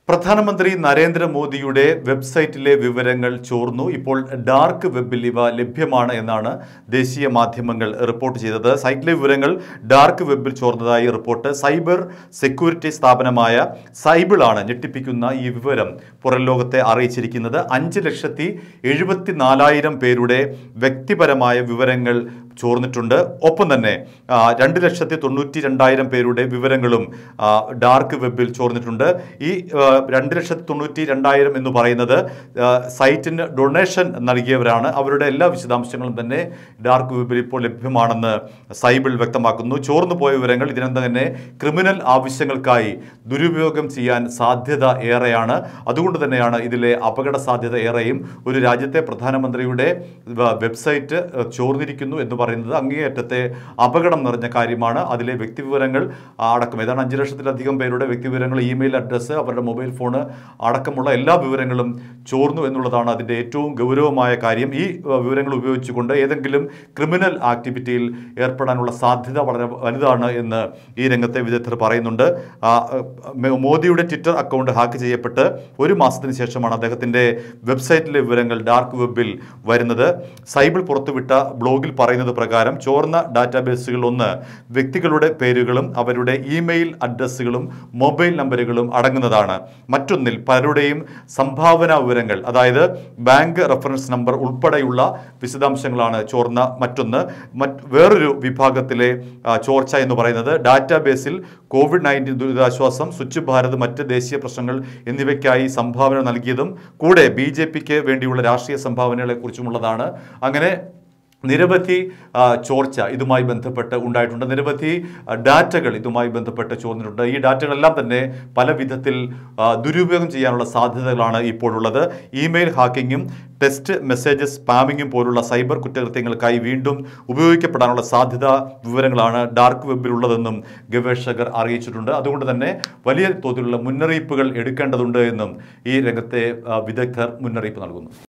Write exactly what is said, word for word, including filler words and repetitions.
പ്രധാനമന്ത്രി നരേന്ദ്രമോദിയുടെ വെബ്സൈറ്റിലെ വിവരങ്ങൾ ചോർന്നു. ഇപ്പോൾ ഡാർക്ക് വെബിൽ ഇവ ലഭ്യമാണ് എന്നാണ് ദേശീയ മാധ്യമങ്ങൾ റിപ്പോർട്ട് ചെയ്തത്. സൈറ്റിലെ വിവരങ്ങൾ ഡാർക്ക് വെബിൽ ചോർന്നതായി റിപ്പോർട്ട്. സൈബർ സെക്യൂരിറ്റി സ്ഥാപനമായ സൈബിളാണ് ഞെട്ടിപ്പിക്കുന്ന ഈ വിവരം പുറം ലോകത്തെ അറിയിച്ചിരിക്കുന്നത്. അഞ്ച് ലക്ഷത്തി എഴുപത്തി നാലായിരം പേരുടെ വ്യക്തിപരമായ വിവരങ്ങൾ ചോർന്നിട്ടുണ്ട്. ഒപ്പം തന്നെ രണ്ട് ലക്ഷത്തി തൊണ്ണൂറ്റി രണ്ടായിരം പേരുടെ വിവരങ്ങളും ഡാർക്ക് വെബിൽ ചോർന്നിട്ടുണ്ട്. ഈ രണ്ട് ലക്ഷത്തി തൊണ്ണൂറ്റി രണ്ടായിരം എന്ന് പറയുന്നത് സൈറ്റിന് ഡൊണേഷൻ നൽകിയവരാണ്. അവരുടെ എല്ലാ വിശദാംശങ്ങളും തന്നെ ഡാർക്ക് വെബിൽ ഇപ്പോൾ ലഭ്യമാണെന്ന് സൈബിൾ വ്യക്തമാക്കുന്നു. ചോർന്നു പോയ വിവരങ്ങൾ ഇതിനകം തന്നെ ക്രിമിനൽ ആവശ്യങ്ങൾക്കായി ദുരുപയോഗം ചെയ്യാൻ സാധ്യത ഏറെയാണ്. അതുകൊണ്ട് തന്നെയാണ് ഇതിലെ അപകട സാധ്യത ഏറെയും. ഒരു രാജ്യത്തെ പ്രധാനമന്ത്രിയുടെ വെബ്സൈറ്റ് ചോർന്നിരിക്കുന്നു എന്ന് പറയുന്നത് അങ്ങേയറ്റത്തെ അപകടം നിറഞ്ഞ കാര്യമാണ്. അതിലെ വ്യക്തിവിവരങ്ങൾ അടക്കം ഏതാണ്ട് അഞ്ച് ലക്ഷത്തിലധികം പേരുടെ വ്യക്തിവിവരങ്ങൾ, ഇമെയിൽ അഡ്രസ്സ്, അവരുടെ മൊബൈൽ ഫോണ് അടക്കമുള്ള എല്ലാ വിവരങ്ങളും ചോർന്നു എന്നുള്ളതാണ് അതിൻ്റെ ഏറ്റവും ഗൗരവമായ കാര്യം. ഈ വിവരങ്ങൾ ഉപയോഗിച്ചുകൊണ്ട് ഏതെങ്കിലും ക്രിമിനൽ ആക്ടിവിറ്റിയിൽ ഏർപ്പെടാനുള്ള സാധ്യത വളരെ വലുതാണ് എന്ന് ഈ രംഗത്തെ വിദഗ്ധർ പറയുന്നുണ്ട്. മോദിയുടെ ട്വിറ്റർ അക്കൗണ്ട് ഹാക്ക് ചെയ്യപ്പെട്ട് ഒരു മാസത്തിന് ശേഷമാണ് അദ്ദേഹത്തിൻ്റെ വെബ്സൈറ്റിലെ വിവരങ്ങൾ ഡാർക്ക് വെബിൽ വരുന്നത്. സൈബിൾ പുറത്തുവിട്ട ബ്ലോഗിൽ പറയുന്നത് പ്രകാരം ചോർന്ന ഡാറ്റാബേസുകൾ ഒന്ന് വ്യക്തികളുടെ പേരുകളും അവരുടെ ഇമെയിൽ അഡ്രസ്സുകളും മൊബൈൽ നമ്പറുകളും അടങ്ങുന്നതാണ്. മറ്റൊന്നിൽ പലരുടെയും സംഭാവന വിവരങ്ങൾ, അതായത് ബാങ്ക് റെഫറൻസ് നമ്പർ ഉൾപ്പെടെയുള്ള വിശദാംശങ്ങളാണ് ചോർന്ന മറ്റൊന്ന്. മറ്റ് വേറൊരു വിഭാഗത്തിലെ ചോർച്ച എന്ന് പറയുന്നത് ഡാറ്റാബേസിൽ കോവിഡ് നയൻറ്റീൻ ദുരിതാശ്വാസം, സ്വച്ഛ് ഭാരത്, മറ്റ് ദേശീയ പ്രശ്നങ്ങൾ എന്നിവയ്ക്കായി സംഭാവന നൽകിയതും കൂടെ ബി ജെ പിക്ക് വേണ്ടിയുള്ള രാഷ്ട്രീയ സംഭാവനകളെ കുറിച്ചുമുള്ളതാണ്. അങ്ങനെ നിരവധി ചോർച്ച ഇതുമായി ബന്ധപ്പെട്ട് ഉണ്ടായിട്ടുണ്ട്. നിരവധി ഡാറ്റകൾ ഇതുമായി ബന്ധപ്പെട്ട് ചോർന്നിട്ടുണ്ട്. ഈ ഡാറ്റകളെല്ലാം തന്നെ പല വിധത്തിൽ ദുരുപയോഗം ചെയ്യാനുള്ള സാധ്യതകളാണ് ഇപ്പോഴുള്ളത്. ഇമെയിൽ ഹാക്കിങ്ങും ടെക്സ്റ്റ് മെസ്സേജസ് സ്പാമിങ്ങും പോലുള്ള സൈബർ കുറ്റകൃത്യങ്ങൾക്കായി വീണ്ടും ഉപയോഗിക്കപ്പെടാനുള്ള സാധ്യത വിവരങ്ങളാണ് ഡാർക്ക് വെബിലുള്ളതെന്നും ഗവേഷകർ അറിയിച്ചിട്ടുണ്ട്. അതുകൊണ്ട് തന്നെ വലിയ തോതിലുള്ള മുന്നറിയിപ്പുകൾ എടുക്കേണ്ടതുണ്ട് എന്നും ഈ രംഗത്തെ വിദഗ്ധർ മുന്നറിയിപ്പ് നൽകുന്നു.